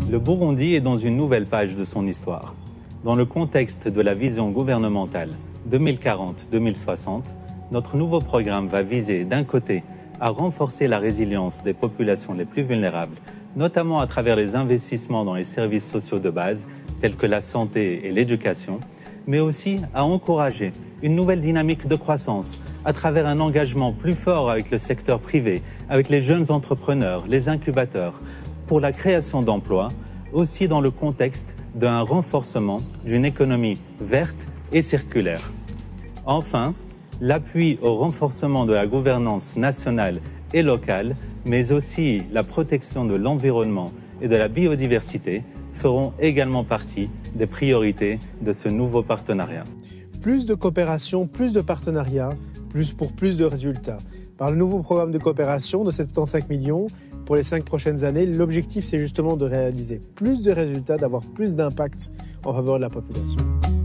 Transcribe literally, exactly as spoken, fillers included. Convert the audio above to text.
Le Burundi est dans une nouvelle page de son histoire. Dans le contexte de la vision gouvernementale deux mille quarante deux mille soixante, notre nouveau programme va viser d'un côté à renforcer la résilience des populations les plus vulnérables, notamment à travers les investissements dans les services sociaux de base, tels que la santé et l'éducation, mais aussi à encourager une nouvelle dynamique de croissance à travers un engagement plus fort avec le secteur privé, avec les jeunes entrepreneurs, les incubateurs, pour la création d'emplois, aussi dans le contexte d'un renforcement d'une économie verte et circulaire. Enfin, l'appui au renforcement de la gouvernance nationale et locale, mais aussi la protection de l'environnement et de la biodiversité feront également partie des priorités de ce nouveau partenariat. Plus de coopération, plus de partenariats, plus pour plus de résultats. Par le nouveau programme de coopération de soixante-quinze millions pour les cinq prochaines années, l'objectif c'est justement de réaliser plus de résultats, d'avoir plus d'impact en faveur de la population.